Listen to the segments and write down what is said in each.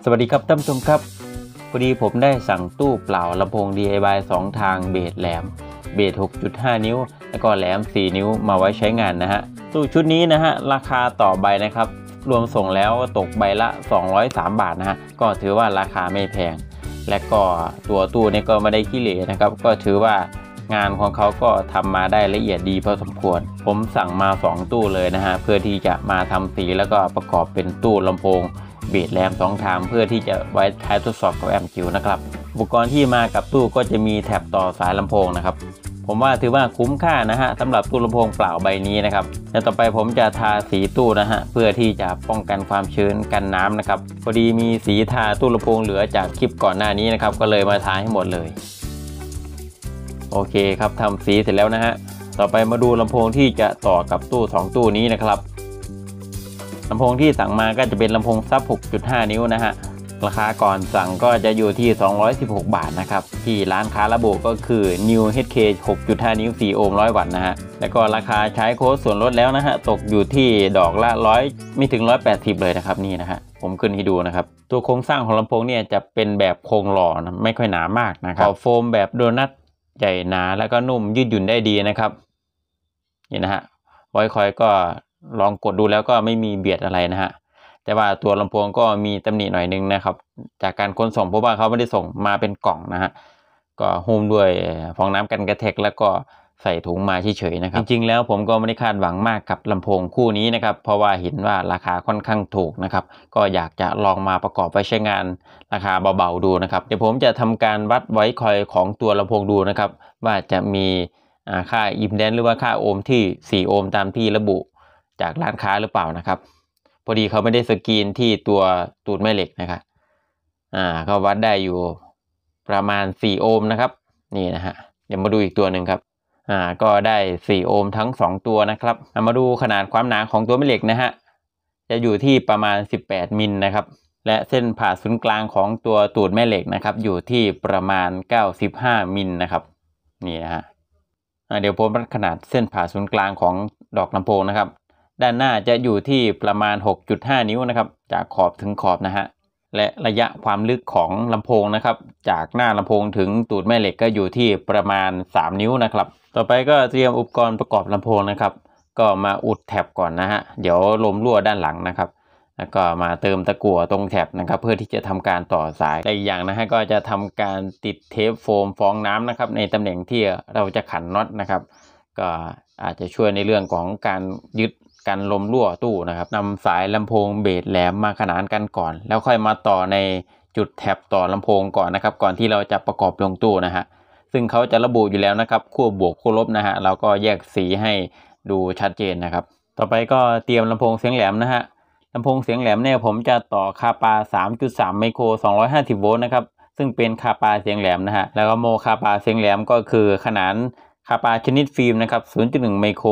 วัสดีครับท่านผู้ชมครับพอดีผมได้สั่งตู้เปล่าลำโพง DIY 2 ทางเบสแหลมเบส 6.5 นิ้วแล้วก็แหลม 4 นิ้วมาไว้ใช้งานนะฮะตู้ชุดนี้นะฮะราคาต่อใบนะครับรวมส่งแล้วตกใบละ203 บาทนะฮะก็ถือว่าราคาไม่แพงและก็ตัวตู้นี่ก็ไม่ได้ขี้เหร่นะครับก็ถือว่างานของเขาก็ทำมาได้ละเอียดดีพอสมควรผมสั่งมา2ตู้เลยนะฮะเพื่อที่จะมาทำสีแล้วก็ประกอบเป็นตู้ลำโพงเบสแหลม2 ทางเพื่อที่จะไว้ใช้ทดสอบกับแอมป์จิ๋วนะครับอุปกรณ์ที่มากับตู้ก็จะมีแถบต่อสายลำโพงนะครับผมว่าถือว่าคุ้มค่านะฮะสำหรับตู้ลำโพงเปล่าใบนี้นะครับและต่อไปผมจะทาสีตู้นะฮะเพื่อที่จะป้องกันความชื้นกันน้ำนะครับพอดีมีสีทาตู้ลำโพงเหลือจากคลิปก่อนหน้านี้นะครับก็เลยมาทาให้หมดเลยโอเคครับทำสีเสร็จแล้วนะฮะต่อไปมาดูลำโพงที่จะต่อกับตู้2ตู้นี้นะครับลำโพงที่สั่งมาก็จะเป็นลำโพงซับ 6.5 นิ้วนะฮะราคาก่อนสั่งก็จะอยู่ที่216 บาทนะครับที่ร้านค้าระบุก็คือ New HK 6.5 นิ้ว4 โอห์ม 100 วัตต์นะฮะแล้วก็ราคาใช้โค้ดส่วนลดแล้วนะฮะตกอยู่ที่ดอกละ100ไม่ถึง180เลยนะครับนี่นะฮะผมขึ้นให้ดูนะครับตัวโครงสร้างของลำโพงเนี่ยจะเป็นแบบโครงหล่อนะไม่ค่อยหนามากนะครับขอบโฟมแบบโดนัทใหญ่หนาแล้วก็นุ่มยืดหยุ่นได้ดีนะครับนี่นะฮะไว้คอยก็ลองกดดูแล้วก็ไม่มีเบียดอะไรนะฮะแต่ว่าตัวลำโพงก็มีตำหนิหน่อยนึงนะครับจากการขนส่งเพราะว่าเขาไม่ได้ส่งมาเป็นกล่องนะฮะก็หุ้มด้วยฟองน้ำกันกระแทกแล้วก็ใส่ถุงมาเฉยๆนะครับจริงๆแล้วผมก็ไม่ได้คาดหวังมากกับลำโพงคู่นี้นะครับเพราะว่าเห็นว่าราคาค่อนข้างถูกนะครับก็อยากจะลองมาประกอบไปใช้งานราคาเบาๆดูนะครับเดี๋ยวผมจะทำการวัดไว้คอยของตัวลำโพงดูนะครับว่าจะมีค่าอิมแดนซ์หรือว่าค่าโอห์มที่4 โอห์มตามที่ระบุจากร้านค้าหรือเปล่านะครับพอดีเขาไม่ได้สกรีนที่ตัวตูดแม่เหล็กนะครับก็วัดได้อยู่ประมาณ4 โอห์มนะครับนี่นะฮะเดี๋ยวมาดูอีกตัวหนึ่งครับก็ได้4 โอห์มทั้ง2ตัวนะครับมาดูขนาดความหนาของตัวแม่เหล็กนะฮะจะอยู่ที่ประมาณ18 มิลนะครับและเส้นผ่าศูนย์กลางของตัวตูดแม่เหล็กนะครับอยู่ที่ประมาณ95 มิลนะครับนี่นะฮะเดี๋ยวผมวัดขนาดเส้นผ่าศูนย์กลางของดอกลำโพงนะครับด้านหน้าจะอยู่ที่ประมาณ 6.5 นิ้วนะครับจากขอบถึงขอบนะฮะและระยะความลึกของลำโพงนะครับจากหน้าลำโพงถึงตูดแม่เหล็กก็อยู่ที่ประมาณ3 นิ้วนะครับต่อไปก็เตรียมอุปกรณ์ประกอบลำโพงนะครับก็มาอุดแถบก่อนนะฮะเดี๋ยวลมรั่วด้านหลังนะครับแล้วก็มาเติมตะกั่วตรงแถบนะครับเพื่อที่จะทำการต่อสายและอีกอย่างนะฮะก็จะทำการติดเทปโฟมฟองน้ำนะครับในตำแหน่งที่เราจะขันน็อตนะครับก็อาจจะช่วยในเรื่องของการยึดกันลมรั่วตู้นะครับนำสายลำโพงเบสแหลมมาขนานกันก่อนแล้วค่อยมาต่อในจุดแถบต่อลำโพงก่อนนะครับก่อนที่เราจะประกอบลงตู้นะฮะซึ่งเขาจะระบุอยู่แล้วนะครับขั้วบวกขั้วลบนะฮะเราก็แยกสีให้ดูชัดเจนนะครับต่อไปก็เตรียมลำโพงเสียงแหลมนะฮะลำโพงเสียงแหลมเนี่ยผมจะต่อคาปา 3.3 ไมโคร 250 โวลต์นะครับซึ่งเป็นคาปาเสียงแหลมนะฮะแล้วก็โมคาปาเสียงแหลมก็คือขนานคาปาชนิดฟิล์มนะครับ 0.1 ไมโคร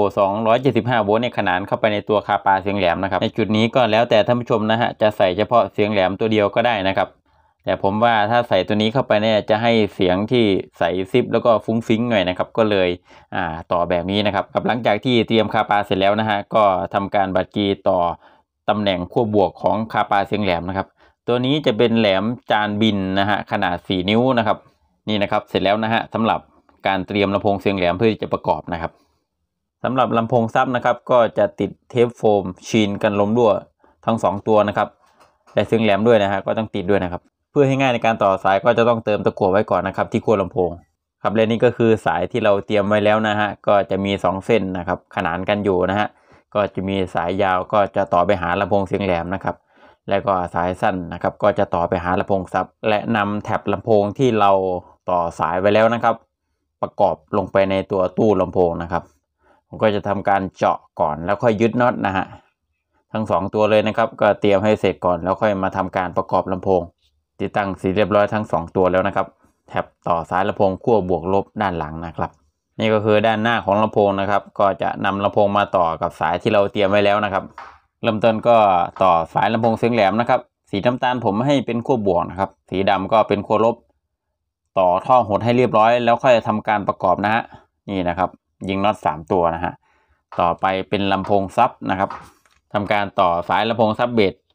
275 โวลต์ในขนานเข้าไปในตัวคาปาเสียงแหลมนะครับในจุดนี้ก็แล้วแต่ท่านผู้ชมนะฮะจะใส่เฉพาะเสียงแหลมตัวเดียวก็ได้นะครับแต่ผมว่าถ้าใส่ตัวนี้เข้าไปเนี่ยจะให้เสียงที่ใส่ซิปแล้วก็ฟุ้งฟิ้งหน่อยนะครับก็เลยต่อแบบนี้นะครับหลังจากที่เตรียมคาปาเสร็จแล้วนะฮะก็ทำการบัดกีต่อตำแหน่งขั้วบวกของคาปาเสียงแหลมนะครับตัวนี้จะเป็นแหลมจานบินนะฮะขนาด4 นิ้วนะครับนี่นะครับเสร็จแล้วนะฮะสำหรับการเตรียมลำโพงเสียงแหลมเพื่อที่จะประกอบนะครับสำหรับลำโพงซับนะครับก็จะติดเทปโฟมชีนกันลมรั่วทั้ง2 ตัวนะครับและเสียงแหลมด้วยนะฮะก็ต้องติดด้วยนะครับเพื่อให้ง่ายในการต่อสายก็จะต้องเติมตะกั่วไว้ก่อนนะครับที่ขั้วลำโพงครับและนี่ก็คือสายที่เราเตรียมไว้แล้วนะฮะก็จะมี2 เส้นนะครับขนานกันอยู่นะฮะก็จะมีสายยาวก็จะต่อไปหาลำโพงเสียงแหลมนะครับแล้วก็สายสั้นนะครับก็จะต่อไปหาลำโพงซับและนำแถบลำโพงที่เราต่อสายไว้แล้วนะครับประกอบลงไปในตัวตู้ลำโพงนะครับผมก็จะทำการเจาะก่อนแล้วค่อยยึดน็อตนะฮะทั้ง2 ตัวเลยนะครับก็เตรียมให้เสร็จก่อนแล้วค่อยมาทำการประกอบลำโพงติดตั้งเสร็จเรียบร้อยทั้ง2 ตัวแล้วนะครับแถบต่อสายลำโพงขั้วบวกลบด้านหลังนะครับนี่ก็คือด้านหน้าของลำโพงนะครับก็จะนำลำโพงมาต่อกับสายที่เราเตรียมไว้แล้วนะครับเริ่มต้นก็ต่อสายลำโพงเสียงแหลมนะครับสีน้ำตาลผมให้เป็นขั้วบวกนะครับสีดำก็เป็นขั้วลบต่อท่อหดให้เรียบร้อยแล้วค่อยทำการประกอบนะฮะนี่นะครับยิงน็อต3 ตัวนะฮะต่อไปเป็นลำโพงซับนะครับทำการต่อสายลำโพงซับเบส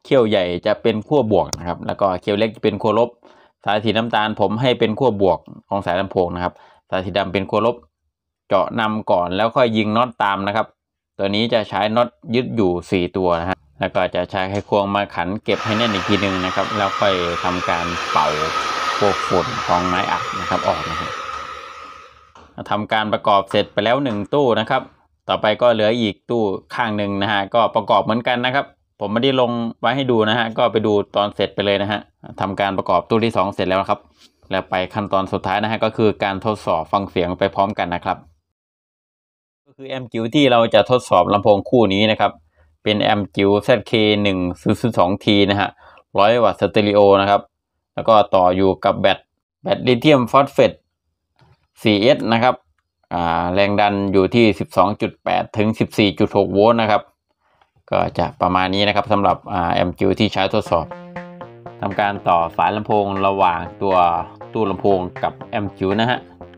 เขี้ยวใหญ่จะเป็นขั้วบวกนะครับแล้วก็เขี้ยวเล็กจะเป็นขั้วลบสายสีน้ำตาลผมให้เป็นขั้วบวกของสายลำโพงนะครับสายสีดำเป็นขั้วลบเจาะนำก่อนแล้วค่อยยิงน็อตตามนะครับตัวนี้จะใช้น็อตยึดอยู่4ตัวนะฮะแล้วก็จะใช้ไขควงมาขันเก็บให้แน่นอีกทีนึงนะครับแล้วค่อยทำการเป่าพวกฝุ่นของไม้อัดนะครับออกนะครับทำการประกอบเสร็จไปแล้ว1ตู้นะครับต่อไปก็เหลืออีกตู้ข้างหนึ่งนะฮะก็ประกอบเหมือนกันนะครับผมไม่ได้ลงไว้ให้ดูนะฮะก็ไปดูตอนเสร็จไปเลยนะฮะทำการประกอบตู้ที่2เสร็จแล้วครับแล้วไปขั้นตอนสุดท้ายนะฮะก็คือการทดสอบฟังเสียงไปพร้อมกันนะครับก็คือแอมป์จิ๋วที่เราจะทดสอบลำโพงคู่นี้นะครับเป็นแอมป์จิ๋ว ZK102T นะฮะ100 วัตต์สเตอริโอนะครับแล้วก็ต่ออยู่กับแบตลิเธียมฟอสเฟต 4S นะครับแรงดันอยู่ที่ 12.8 ถึง 14.6 โวลต์นะครับก็จะประมาณนี้นะครับสำหรับแอมป์จิ๋วที่ใช้ทดสอบทำการต่อสายลำโพงระหว่างตัวตู้ลำโพงกับแอมป์จิ๋วนะฮะ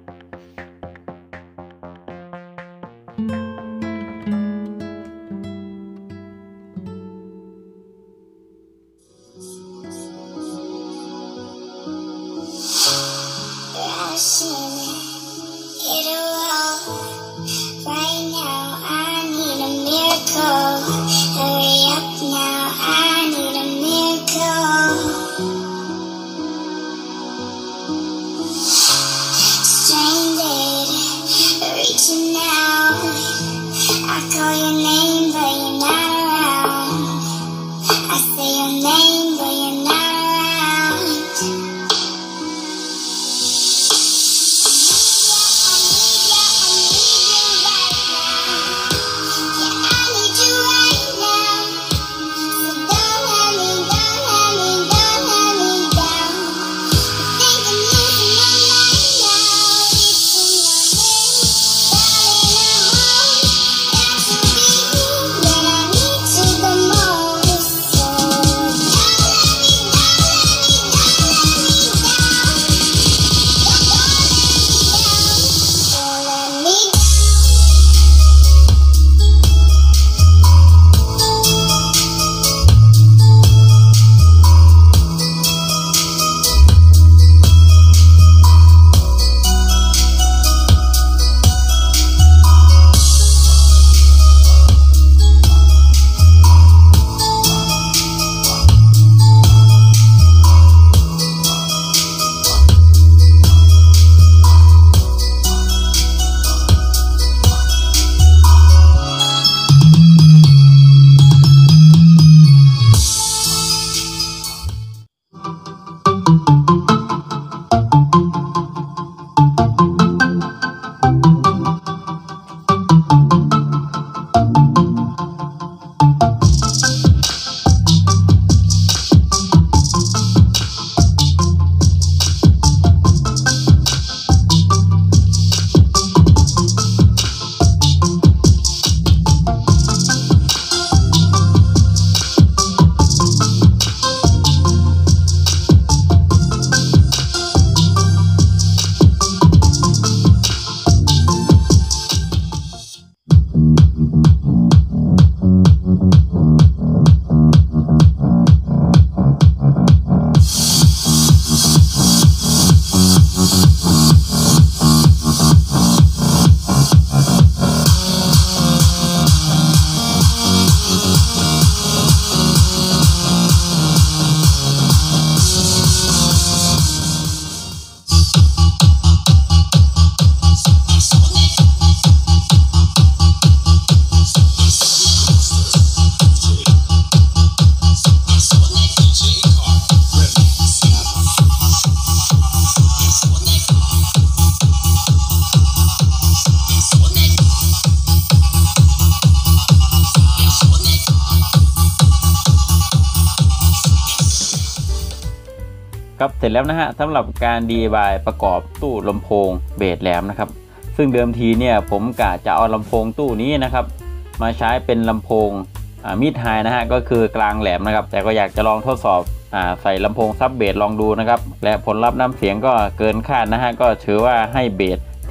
ครับเสร็จแล้วนะฮะสำหรับการ DIY ประกอบตู้ลำโพงเบสแหลมนะครับซึ่งเดิมทีเนี่ยผมกะจะเอาลำโพงตู้นี้นะครับมาใช้เป็นลำโพงมิดไฮนะฮะก็คือกลางแหลมนะครับแต่ก็อยากจะลองทดสอบใส่ลำโพงซับเบสลองดูนะครับและผลลัพธ์น้ำเสียงก็เกินคาดนะฮะก็ถือว่าให้เบสท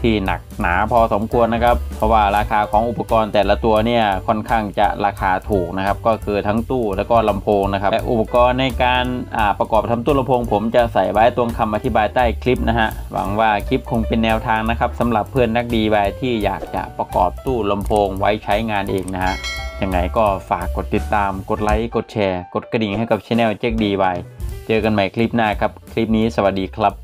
ที่หนักหนาพอสมควรนะครับเพราะว่าราคาของอุปกรณ์แต่ละตัวเนี่ยค่อนข้างจะราคาถูกนะครับก็คือทั้งตู้แล้วก็ลำโพงนะครับและอุปกรณ์ในการประกอบทำตู้ลำโพงผมจะใส่ไว้ตรงคำอธิบายใต้คลิปนะฮะหวังว่าคลิปคงเป็นแนวทางนะครับสำหรับเพื่อนนัก DIY ที่อยากจะประกอบตู้ลำโพงไว้ใช้งานเองนะฮะยังไงก็ฝากกดติดตามกดไลค์กดแชร์กดกระดิ่งให้กับช่องแจ็ค DIY เจอกันใหม่คลิปหน้าครับคลิปนี้สวัสดีครับ